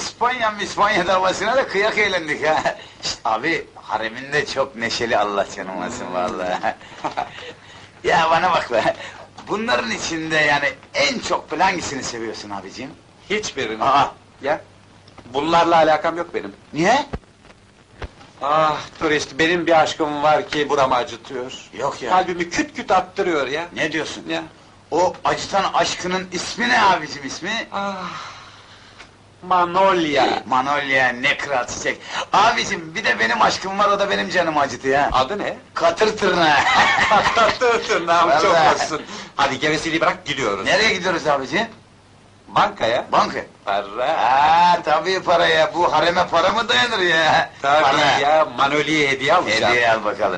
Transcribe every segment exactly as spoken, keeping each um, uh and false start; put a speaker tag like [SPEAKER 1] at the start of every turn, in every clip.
[SPEAKER 1] İspanya İspanya davasına da kıyak eğlendik ha. Şişt, abi, haremin de çok neşeli, Allah canım alsın vallahi. Ya bana bak be, bunların içinde yani en çok böyle hangisini seviyorsun abicim?
[SPEAKER 2] Hiçbirini.
[SPEAKER 1] Aa,
[SPEAKER 2] Ya, bunlarla alakam yok benim.
[SPEAKER 1] niye?
[SPEAKER 2] Ah, turist, benim bir aşkım var ki buramı acıtıyor.
[SPEAKER 1] Yok ya.
[SPEAKER 2] Kalbimi küt küt attırıyor ya.
[SPEAKER 1] Ne diyorsun?
[SPEAKER 2] Ya.
[SPEAKER 1] O acıtan aşkının ismi ne abicim ismi?
[SPEAKER 2] Ah, Manolya.
[SPEAKER 1] Manolya, ne kral çiçek. Abicim bir de benim aşkım var, o da benim canımı acıtıyor ha.
[SPEAKER 2] Adı ne?
[SPEAKER 1] Katır tırnağı.
[SPEAKER 2] Tatlı tırnağım çok
[SPEAKER 1] Vallahi.
[SPEAKER 2] olsun. Hadi gevesiliği bırak, gidiyoruz.
[SPEAKER 1] Nereye gidiyoruz abicim?
[SPEAKER 2] Bankaya.
[SPEAKER 1] Banka.
[SPEAKER 2] Para.
[SPEAKER 1] Ha tabii paraya, bu hareme para mı dayanır ya?
[SPEAKER 2] Tabii
[SPEAKER 1] Para.
[SPEAKER 2] ya, Manolya'ya hediye alacağım.
[SPEAKER 1] Hediye al bakalım.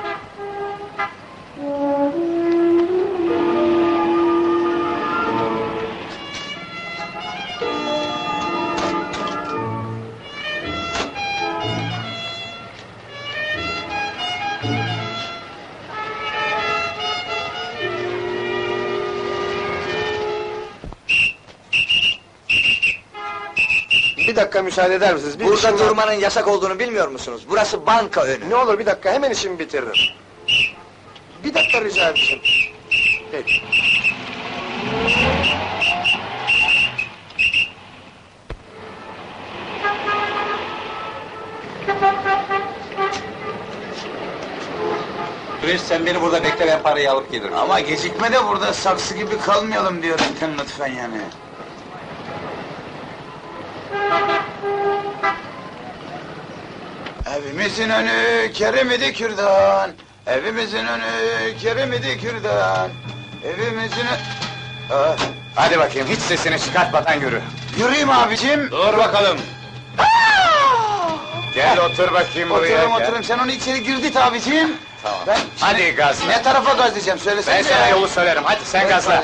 [SPEAKER 3] Bir dakika müsaade eder misiniz? Bir
[SPEAKER 4] Burada
[SPEAKER 3] işim var.
[SPEAKER 4] durmanın yasak olduğunu bilmiyor musunuz? Burası banka önü.
[SPEAKER 3] Ne olur bir dakika, hemen işimi bitiririm. Bir dakika rica edeceğim. Peki.
[SPEAKER 2] Turist, sen beni burada bekle, ben parayı alıp gelirim.
[SPEAKER 1] Ama gecikme de burada saksı gibi kalmayalım diyorum sen lütfen yani. Evimizin önü Kerimidi Kürdan, evimizin önü Kerimidi Kürdan, evimizin ö... Aa,
[SPEAKER 5] Hadi bakayım, hiç sesini çıkartmadan yürü.
[SPEAKER 1] yürüyeyim abicim.
[SPEAKER 5] Dur bakalım. Gel otur bakayım buraya.
[SPEAKER 1] Oturayım
[SPEAKER 5] gel.
[SPEAKER 1] oturayım, sen onu içeri girdit abicim.
[SPEAKER 5] Tamam.
[SPEAKER 1] Ben,
[SPEAKER 5] Hadi gazla.
[SPEAKER 1] ne tarafa gazlayacağım söylesene.
[SPEAKER 5] Ben sana yolu söylerim, hadi sen gazla.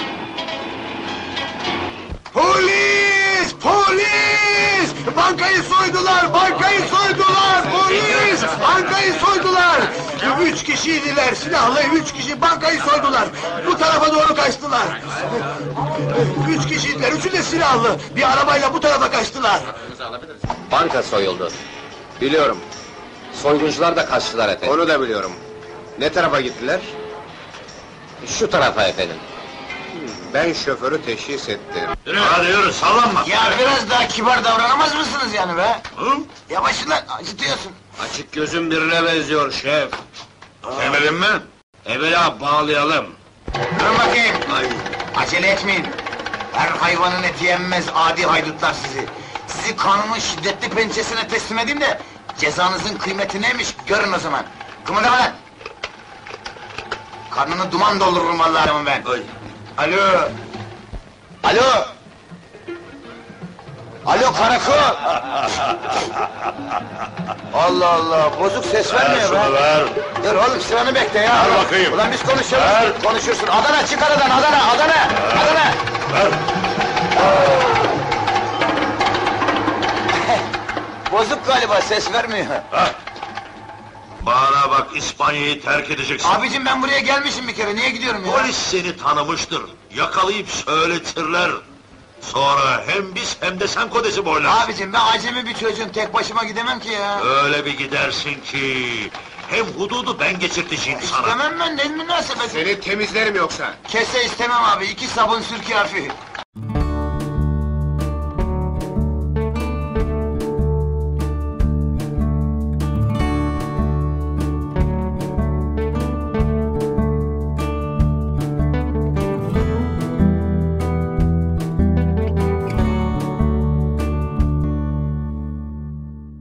[SPEAKER 3] Polis! Polis! Bankayı soydular! Bankayı soydular! Polis! Bankayı soydular! Üç kişiydiler, silahlı üç kişi bankayı soydular! Bu tarafa doğru kaçtılar! Üç kişiydiler, üçü de silahlı! Bir arabayla bu tarafa kaçtılar!
[SPEAKER 6] Banka soyuldu. Biliyorum. Soyguncular da kaçtılar efendim.
[SPEAKER 3] Onu da biliyorum. Ne tarafa gittiler?
[SPEAKER 6] Şu tarafa efendim.
[SPEAKER 3] Ben şoförü teşhis ettim.
[SPEAKER 5] Hadi yürü, sallanma.
[SPEAKER 1] Ya biraz daha kibar davranamaz mısınız yani be? Hı? Yavaş lan, acıtıyorsun.
[SPEAKER 5] Açık gözün birine benziyor şef. Kemerin mi? Evvela bağlayalım.
[SPEAKER 1] Durun bakayım. Acele etmeyin. Her hayvanın eti yenmez adi haydutlar sizi. Sizi kanunun şiddetli pençesine teslim edeyim de cezanızın kıymeti neymiş görün o zaman. Kımıldama lan! Karnını duman doldururum vallahi adamım ben.
[SPEAKER 5] Ay.
[SPEAKER 1] Alo! Alo! Alo karakol! Allah Allah, bozuk ses vermiyor be!
[SPEAKER 5] ver.
[SPEAKER 1] Dur oğlum sıranı bekle ya!
[SPEAKER 5] Ver bakayım.
[SPEAKER 1] Ulan biz konuşuyoruz,
[SPEAKER 5] Ver.
[SPEAKER 1] konuşursun! Adana çık aradan, Adana, Adana! Adana!
[SPEAKER 5] Ver.
[SPEAKER 1] Bozuk galiba, ses vermiyor.
[SPEAKER 7] Bana bak, İspanya'yı terk edeceksin.
[SPEAKER 1] Abicim ben buraya gelmişim bir kere, niye gidiyorum ya?
[SPEAKER 7] Polis seni tanımıştır. Yakalayıp söyletirler. Sonra hem biz hem de sen kodesi boylarsın.
[SPEAKER 1] Abicim ben acemi bir çocuğum, tek başıma gidemem ki ya.
[SPEAKER 7] Öyle bir gidersin ki... Hem hududu ben geçirteceğim sana.
[SPEAKER 1] İstemem ben, ne münasebet.
[SPEAKER 3] Seni temizlerim yoksa.
[SPEAKER 1] Kese istemem abi, iki sabun sür kafi.